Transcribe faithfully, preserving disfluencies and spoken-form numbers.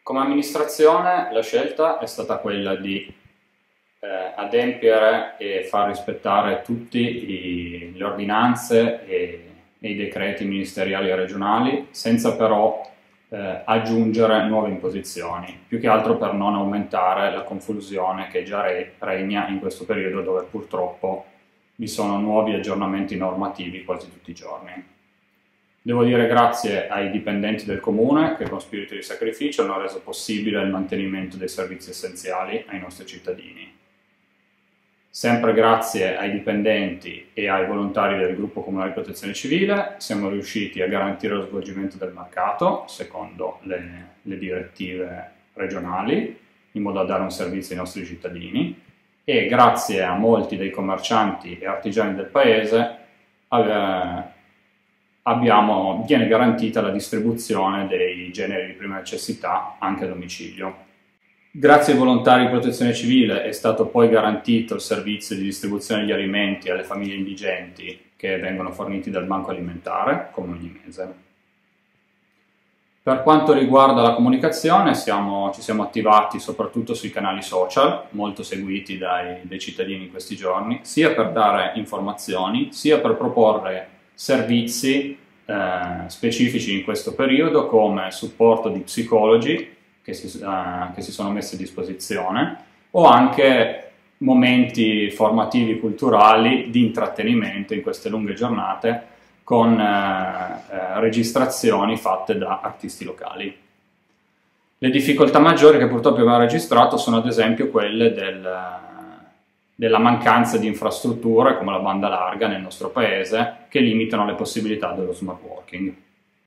Come amministrazione la scelta è stata quella di eh, adempiere e far rispettare tutte le ordinanze e, e i decreti ministeriali e regionali, senza però eh, aggiungere nuove imposizioni, più che altro per non aumentare la confusione che già re regna in questo periodo, dove purtroppo vi sono nuovi aggiornamenti normativi quasi tutti i giorni. Devo dire grazie ai dipendenti del Comune che con spirito di sacrificio hanno reso possibile il mantenimento dei servizi essenziali ai nostri cittadini. Sempre grazie ai dipendenti e ai volontari del Gruppo Comunale di Protezione Civile siamo riusciti a garantire lo svolgimento del mercato secondo le, le direttive regionali, in modo da dare un servizio ai nostri cittadini, e grazie a molti dei commercianti e artigiani del paese eh, Abbiamo, viene garantita la distribuzione dei generi di prima necessità anche a domicilio. Grazie ai volontari di protezione civile è stato poi garantito il servizio di distribuzione degli alimenti alle famiglie indigenti che vengono forniti dal Banco Alimentare, come ogni mese. Per quanto riguarda la comunicazione, siamo, ci siamo attivati soprattutto sui canali social, molto seguiti dai, dai cittadini in questi giorni, sia per dare informazioni, sia per proporre servizi eh, specifici in questo periodo, come supporto di psicologi che si, eh, che si sono messi a disposizione, o anche momenti formativi culturali di intrattenimento in queste lunghe giornate con eh, eh, registrazioni fatte da artisti locali. Le difficoltà maggiori che purtroppo abbiamo registrato sono ad esempio quelle del della mancanza di infrastrutture come la banda larga nel nostro paese, che limitano le possibilità dello smart working.